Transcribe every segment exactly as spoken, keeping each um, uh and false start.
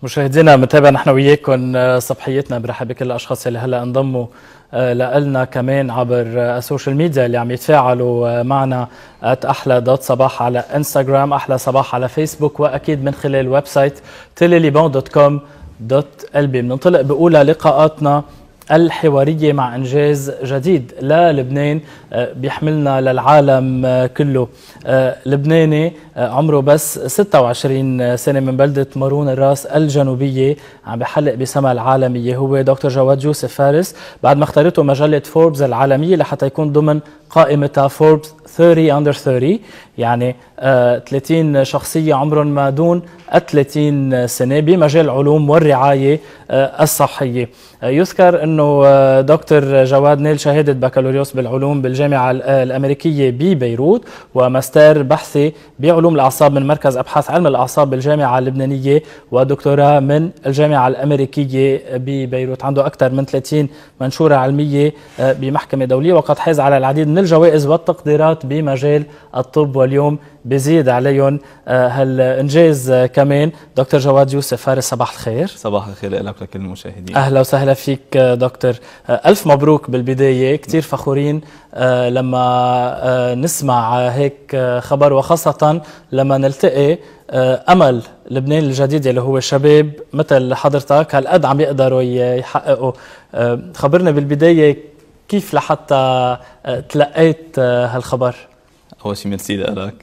مشاهدينا متابع نحن وياكم صبحيتنا. برحب بكل الاشخاص اللي هلا انضموا لنا كمان عبر السوشيال ميديا اللي عم يتفاعلوا معنا أحلى دوت صباح على انستغرام، أحلى صباح على فيسبوك، واكيد من خلال ويب سايت تيلي ليبان دوت كوم دوت ال بي. بننطلق بأولى لقاءاتنا الحوارية مع إنجاز جديد للبنان بيحملنا للعالم كله. لبناني عمره بس ستة وعشرين سنة من بلدة مارون الراس الجنوبية عم بحلق بسما العالمية. هو دكتور جواد يوسف فارس، بعد ما اختارته مجلة فوربس العالمية لحتى يكون ضمن قائمة فوربس ثلاثين أندر ثلاثين، يعني ثلاثين شخصية عمرهم ما دون ثلاثين سنة بمجال العلوم والرعاية الصحية. يذكر أنه دكتور جواد نال شهادة بكالوريوس بالعلوم بالجامعة الأمريكية ببيروت، وماستر بحثي بعلوم الأعصاب من مركز أبحاث علم الأعصاب بالجامعة اللبنانية، ودكتوراه من الجامعة الأمريكية ببيروت. عنده أكثر من ثلاثين منشورة علمية بمحكمة دولية، وقد حاز على العديد من الجوائز والتقديرات بمجال الطب، واليوم بزيد عليهم هالإنجاز كمان. دكتور جواد يوسف فارس، صباح الخير. صباح الخير لك ولكل المشاهدين. أهلا وسهلا فيك دكتور. ألف مبروك بالبداية، كتير فخورين لما نسمع هيك خبر، وخاصة لما نلتقي أمل لبنان الجديد اللي هو شباب مثل حضرتك هالقد عم يقدروا يحققوا. خبرنا بالبداية كيف لحتى تلقيت هالخبر؟ أول شيء ميرسي لك.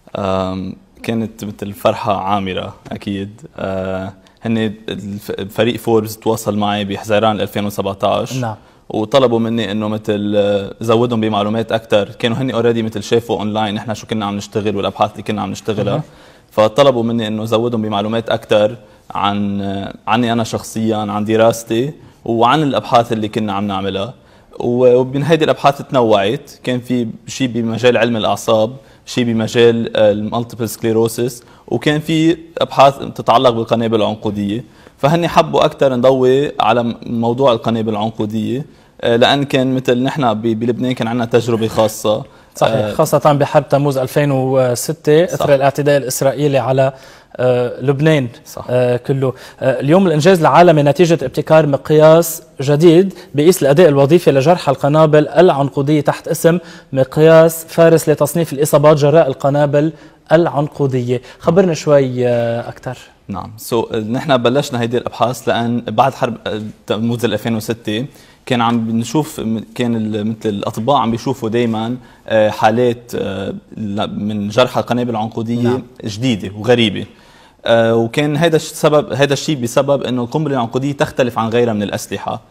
كانت مثل فرحة عامرة أكيد. هن فريق فوربس تواصل معي بحزيران ألفين وسبعة عشر. نعم. وطلبوا مني انه مثل زودهم بمعلومات اكثر. كانوا هن اوريدي مثل شافوا اونلاين احنا شو كنا عم نشتغل والابحاث اللي كنا عم نشتغلها، فطلبوا مني انه زودهم بمعلومات اكثر عن عني انا شخصيا، عن دراستي وعن الابحاث اللي كنا عم نعملها. ومن هيدي الابحاث تنوعت، كان في شيء بمجال علم الاعصاب، شيء بمجال المالتيبل سكليروسيس، وكان في ابحاث تتعلق بالقنابل العنقوديه. فهني حبوا اكثر نضوي على موضوع القنابل العنقوديه، لان كان مثل نحن بلبنان كان عندنا تجربه خاصه. صحيح، خاصه بحرب تموز ألفين وستة اثر الاعتداء الاسرائيلي على لبنان. صح. كله. اليوم الانجاز العالمي نتيجه ابتكار مقياس جديد بقيس الاداء الوظيفي لجرحى القنابل العنقوديه تحت اسم مقياس فارس لتصنيف الاصابات جراء القنابل العنقوديه. خبرنا شوي اكثر. نعم، سو so, نحن بلشنا هيدي الابحاث لان بعد حرب تموز ألفين وستة كان عم نشوف، كان مثل الاطباء عم بيشوفوا دائما حالات من جرحى القنابل العنقوديه. نعم. جديده وغريبه، وكان هذا السبب، هذا الشيء بسبب انه القنبله العنقوديه تختلف عن غيرها من الاسلحه،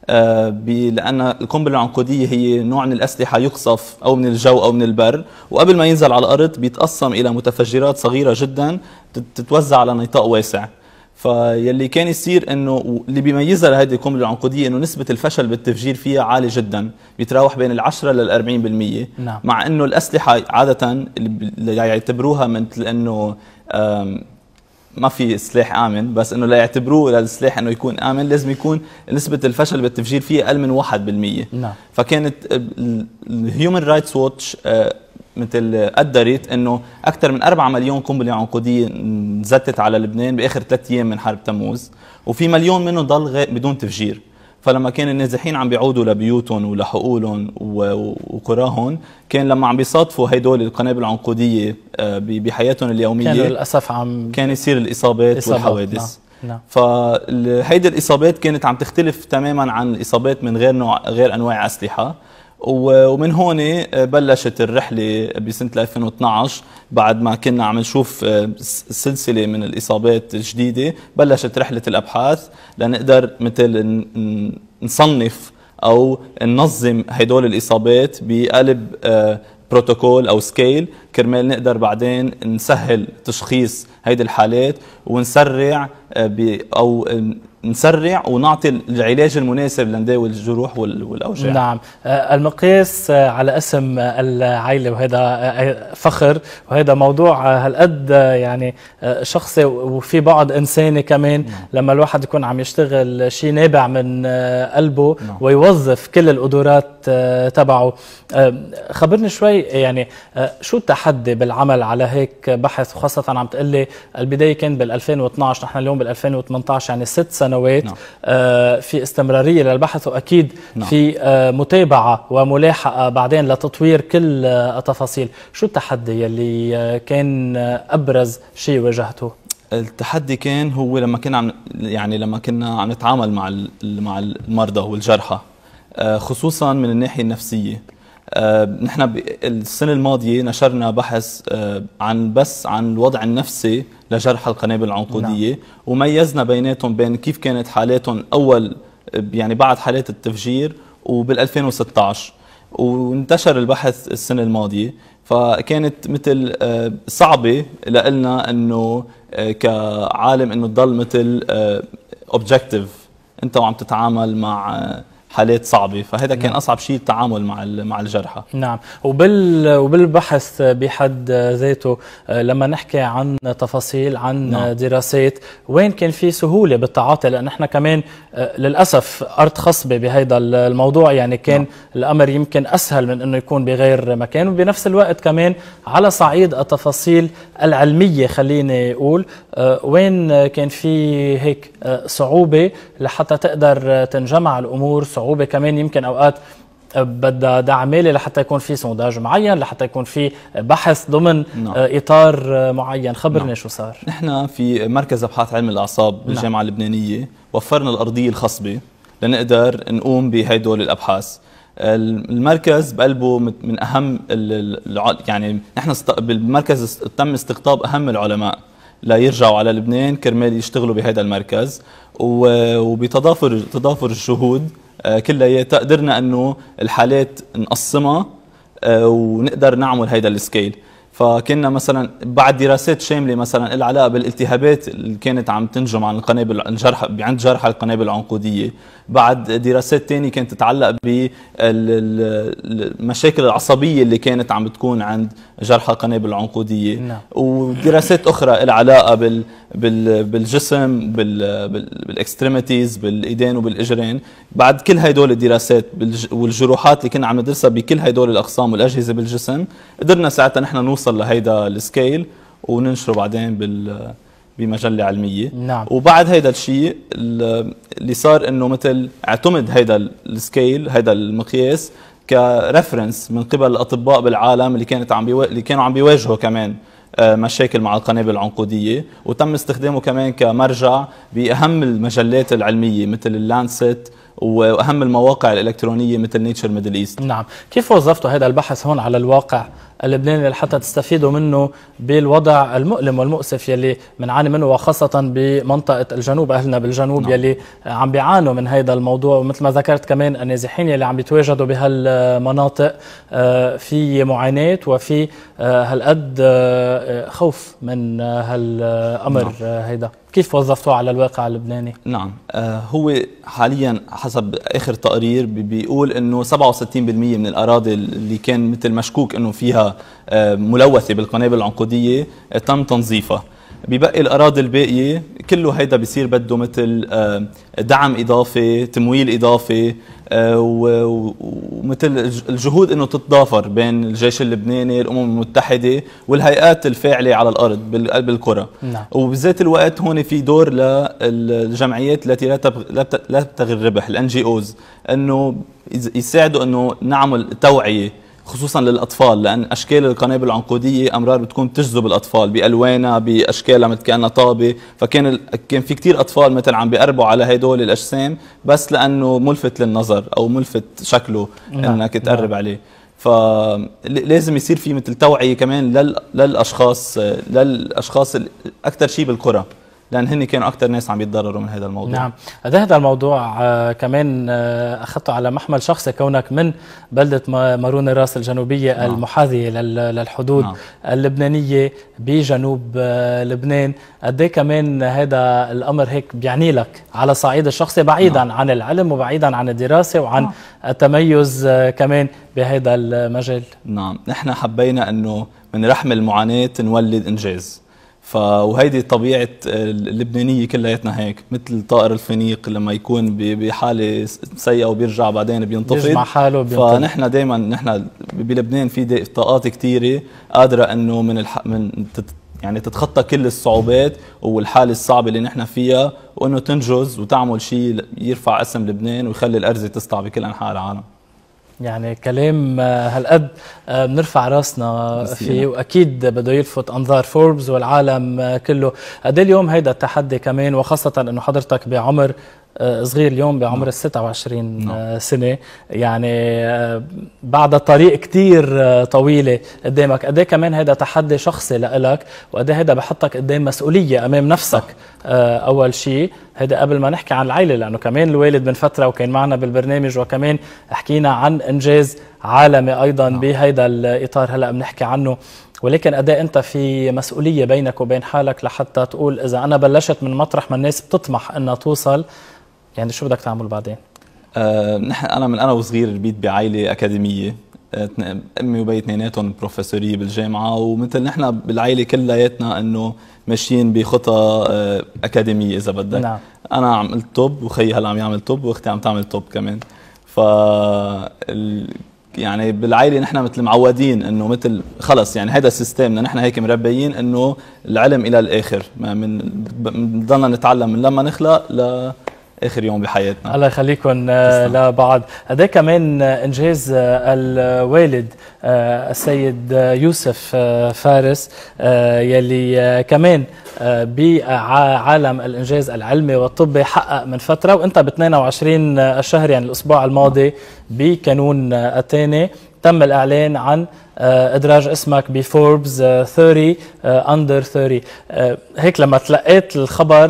لأن القنبلة العنقودية هي نوع من الأسلحة يقصف أو من الجو أو من البر، وقبل ما ينزل على الأرض بيتقسم إلى متفجرات صغيرة جدا تتوزع على نطاق واسع. فيلي كان يصير انه اللي بيميزها لهذه القنبله العنقوديه انه نسبه الفشل بالتفجير فيها عاليه جدا، بيتراوح بين العشرة للأربعين بالمية. نعم. مع انه الاسلحه عاده اللي يعتبروها مثل انه ما في سلاح امن، بس انه لا يعتبروه للسلاح انه يكون امن لازم يكون نسبه الفشل بالتفجير فيه اقل من واحد بالمية. نعم. فكانت الهيومن رايتس ووتش مثل قدرت انه اكثر من أربعة مليون قنبله عنقوديه نزتت على لبنان باخر ثلاث ايام من حرب تموز، وفي مليون منهم ضل بدون تفجير. فلما كان النازحين عم بيعودوا لبيوتهم ولحقولهم وقراهم، كان لما عم بيصادفوا هدول القنابل العنقوديه بحياتهم اليوميه كانوا للاسف عم كان يصير الاصابات إصابات. والحوادث. نعم. نعم. فهيدي الاصابات كانت عم تختلف تماما عن الاصابات من غير نوع غير انواع اسلحه. ومن هون بلشت الرحله بسنه ألفين واثنعش، بعد ما كنا عم نشوف سلسله من الاصابات الجديده، بلشت رحله الابحاث لنقدر مثل نصنف او ننظم هدول الاصابات بقلب بروتوكول او سكيل، كرمال نقدر بعدين نسهل تشخيص هيدي الحالات ونسرع او نسرع ونعطي العلاج المناسب لنداوي الجروح والاوجاع. نعم. المقياس على اسم العائله، وهذا فخر، وهذا موضوع هالقد يعني شخصي وفي بعد انساني كمان. نعم. لما الواحد يكون عم يشتغل شيء نابع من قلبه. نعم. ويوظف كل القدرات الوقت تبعه. خبرني شوي يعني شو التحدي بالعمل على هيك بحث، وخاصة عم تقلي البداية كان بال ألفين واثنعش، نحن اليوم بال ألفين وثمانية عشر، يعني ست سنوات. نعم. في استمرارية للبحث، وأكيد نعم. في متابعة وملاحقة بعدين لتطوير كل التفاصيل. شو التحدي يلي كان أبرز شيء واجهته؟ التحدي كان هو لما كنا عم يعني لما كنا عم نتعامل مع مع المرضى والجرحى، خصوصا من الناحية النفسية. نحن السنة الماضية نشرنا بحث عن بس عن الوضع النفسي لجرحى القنابل العنقودية. نعم. وميزنا بيناتهم بين كيف كانت حالاتهم أول يعني بعد حالات التفجير وبال ألفين وستة عشر، وانتشر البحث السنة الماضية. فكانت مثل صعبة لنا انه كعالم انه تضل مثل اوبجكتيف انت وعم تتعامل مع حالات صعبة، فهذا كان نعم. أصعب شيء التعامل مع مع الجرحى. نعم. وبال وبالبحث بحد ذاته لما نحكي عن تفاصيل عن نعم. دراسات، وين كان في سهولة بالتعاطي؟ لأن احنا كمان للأسف أرض خصبة بهذا الموضوع، يعني كان نعم. الأمر يمكن أسهل من أنه يكون بغير مكان. وبنفس الوقت كمان على صعيد التفاصيل العلمية خليني أقول، وين كان في هيك صعوبة لحتى تقدر تنجمع الأمور، صعوبة كمان يمكن أوقات بدها دعم مالي لحتى يكون في سونداج معين، لحتى يكون في بحث ضمن نعم. إطار معين. خبرني نعم. شو صار؟ نحن في مركز أبحاث علم الأعصاب بالجامعة نعم. اللبنانية وفرنا الأرضية الخصبة لنقدر نقوم بهدول الأبحاث. المركز بقلبه من أهم يعني نحن بالمركز تم استقطاب أهم العلماء لا يرجعوا على لبنان كرمال يشتغلوا بهذا المركز، وبتضافر تضافر الشهود كلياتها قدرنا انه الحالات نقسمها ونقدر نعمل هيدا السكيل. فكنا مثلا بعد دراسات شامله مثلا العلاقه بالالتهابات اللي كانت عم تنجم عن القنابل الجرح عند جرحى القنابل العنقوديه، بعد دراسات ثانيه كانت تتعلق بالمشاكل العصبيه اللي كانت عم بتكون عند جرحى القنابل العنقوديه. نعم. ودراسات اخرى العلاقه بال بالجسم بالاكستريميتيز بالايدين وبالاجرين. بعد كل هدول الدراسات والجروحات اللي كنا عم ندرسها بكل هدول الاقسام والاجهزه بالجسم، قدرنا ساعتها نحن نوصل لهيدا السكيل وننشره بعدين بال بمجله علميه. نعم. وبعد هيدا الشيء اللي صار انه مثل اعتمد هيدا السكيل هيدا المقياس كرفرنس من قبل الاطباء بالعالم اللي كانت عم بيو... اللي كانوا عم بيواجهوا كمان مشاكل مع القنابل العنقوديه، وتم استخدامه كمان كمرجع باهم المجلات العلميه مثل اللانست واهم المواقع الالكترونيه مثل نيتشر ميدل ايست. نعم. كيف وظفتوا هذا البحث هون على الواقع اللبناني لحتى تستفيدوا منه بالوضع المؤلم والمؤسف يلي بنعاني منه، وخاصة بمنطقة الجنوب، أهلنا بالجنوب نعم. يلي عم بيعانوا من هذا الموضوع، ومثل ما ذكرت كمان النازحين يلي عم بيتواجدوا بهالمناطق في معاناة وفي هالقد خوف من هالأمر نعم. هيدا كيف وظفتوه على الواقع اللبناني؟ نعم. آه هو حاليا حسب آخر تقرير بيقول انه سبعة وستين بالمئة من الأراضي اللي كان مثل مشكوك انه فيها آه ملوثة بالقنابل العنقودية آه تم تنظيفها. بيبقي الأراضي الباقية كله هيدا بيصير بده مثل آه دعم إضافي، تمويل إضافي، آه ومثل الجهود انه تتضافر بين الجيش اللبناني، الأمم المتحدة والهيئات الفاعلة على الأرض بقلب القرى. نعم. وبذات الوقت هون في دور للجمعيات التي لا لا تبتغي الربح، الان جي اوز، انه يساعدوا انه نعمل توعية خصوصا للاطفال، لان اشكال القنابل العنقوديه امرار بتكون تجذب الاطفال بالوانها باشكالها مثل كانها طابه، فكان ال... كان في كثير اطفال مثل عم بيقربوا على هدول الاجسام بس لانه ملفت للنظر او ملفت شكله انك تقرب عليه. فلازم يصير في مثل توعيه كمان لل... للاشخاص للاشخاص اكثر شيء بالقرى، لأن هن كانوا أكثر ناس عم يتضرروا من هذا الموضوع. نعم. هذا الموضوع آه كمان آه أخذته على محمل شخصي، كونك من بلدة مارون الراس الجنوبية نعم. المحاذية للحدود نعم. اللبنانية بجنوب آه لبنان. قد ايه كمان هذا الأمر هيك بيعني لك على صعيد الشخصي بعيدا نعم. عن العلم وبعيدا عن الدراسة وعن نعم. التميز آه كمان بهذا المجال؟ نعم. نحن حبينا أنه من رحم المعاناة نولد إنجاز، فوهيدي طبيعه اللبنانيه كلياتنا هيك، مثل طائر الفينيق لما يكون بحاله سيئه وبيرجع بعدين بينطفي بيجمع حاله بينطفي. فنحن دائما نحن بلبنان في طاقات كثيره قادره انه من الح... من تت... يعني تتخطى كل الصعوبات والحاله الصعبه اللي نحن فيها، وانه تنجز وتعمل شيء يرفع اسم لبنان ويخلي الارزه تسطع بكل انحاء العالم. يعني كلام هالقد بنرفع راسنا فيه، واكيد بده يلفت انظار فوربس والعالم كله. قد اليوم هيدا التحدي كمان، وخاصه انه حضرتك بعمر صغير اليوم بعمر ال ستة وعشرين سنه، يعني بعد طريق كتير طويله قدامك. قد كمان هيدا تحدي شخصي لإلك، وقد هيدا بحطك قدام مسؤوليه امام نفسك. اول شيء هيدا قبل ما نحكي عن العائله، لانه كمان الوالد من فتره وكان معنا بالبرنامج، وكمان حكينا عن انجاز عالمي ايضا بهيدا الاطار هلا بنحكي عنه. ولكن قد انت في مسؤوليه بينك وبين حالك لحتى تقول اذا انا بلشت من مطرح ما الناس بتطمح انها توصل، يعني شو بدك تعمل بعدين؟ أه نحن انا من انا وصغير ربيت بعائله اكاديميه، امي وبي اثنيناتهم بروفيسوريه بالجامعه، ومثل نحن بالعائله كلياتنا انه ماشيين بخطى اكاديميه اذا بدك. نعم. انا عملت توب، وخيي هلا عم يعمل توب، واختي عم تعمل توب كمان. ف يعني بالعائله نحن مثل معودين انه مثل خلص، يعني هذا سيستمنا، نحن هيك مربيين انه العلم الى الاخر، ما من بنضلنا نتعلم من لما نخلق لاخر يوم بحياتنا. الله يخليكم لبعض. قد كمان انجاز الوالد السيد يوسف فارس، يلي كمان بعالم الانجاز العلمي والطبي حقق من فتره، وانت ب اثنين وعشرين الشهر يعني الاسبوع الماضي بكانون الثاني تم الاعلان عن ادراج اسمك بفوربس ثلاثين اندر ثلاثين. هيك لما تلقيت الخبر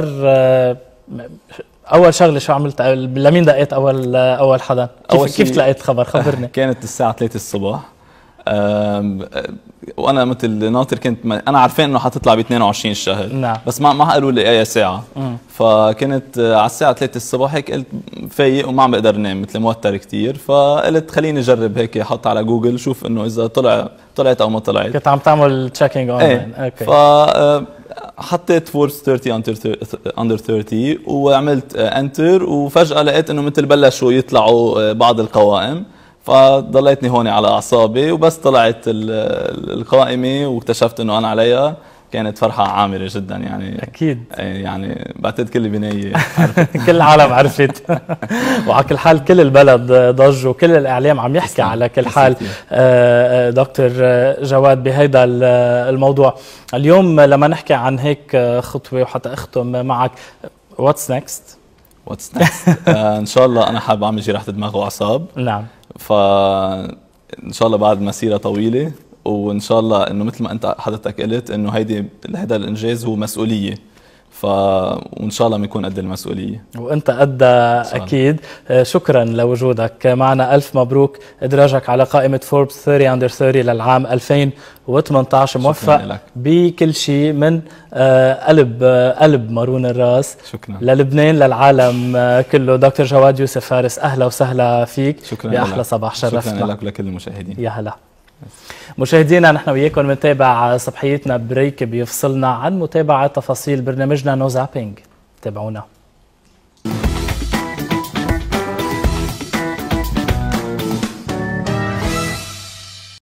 اول شغله شو عملت؟ لمين دقيت اول اول حدا؟ كيف, أول كيف تلقيت الخبر؟ خبرني. كانت الساعه ثلاثة الصبح، وانا مثل ناطر، كنت انا عارفين انه حتطلع ب اثنين وعشرين الشهر. نعم. بس ما ما قالوا لي اي ساعه. مم. فكنت على الساعه ثلاثة الصبح هيك قلت فايق وما عم بقدر انام، مثل موتر كثير، فقلت خليني اجرب هيك، حط على جوجل شوف انه اذا طلع طلعت او ما طلعت. كنت عم تعمل تشيكينج اونلاين. اوكي. ف حطيت فورس ثلاثين اندر ثلاثين وعملت انتر، وفجاه لقيت انه مثل بلشوا يطلعوا بعض القوائم، فضليتني هون على اعصابي، وبس طلعت القائمه واكتشفت انه انا عليها، كانت فرحه عامره جدا يعني. اكيد يعني بعتقد كل البنايه كل العالم عرفت وعلى كل حال كل البلد ضج، وكل الاعلام عم يحكي على كل حال. دكتور جواد بهيدا الموضوع اليوم لما نحكي عن هيك خطوه، وحتى اختم معك، واتس نيكست؟ واتس نيكست ان شاء الله انا حابب اعمل جراحه دماغ واعصاب. نعم. فان شاء الله بعد مسيره طويله، وان شاء الله انه مثل ما انت حضرتك قلت انه هيدي هذا الانجاز هو مسؤوليه، ف وان شاء الله بنكون قد المسؤوليه، وانت قد اكيد. شكرا لوجودك معنا، الف مبروك ادراجك على قائمه فوربس ثلاثين اندر ثلاثين للعام ألفين وثمانية عشر. موفق بكل شيء من قلب قلب مارون الراس. شكرا للبنان للعالم كله. دكتور جواد يوسف فارس، اهلا وسهلا فيك. شكرا بأحلى صباح، شرفتنا. شكرا لك ولكل المشاهدين. يا هلا. مشاهدينا، نحن وياكم بنتابع صبحيتنا بريك بيفصلنا عن متابعة تفاصيل برنامجنا نو زابينج. تابعونا.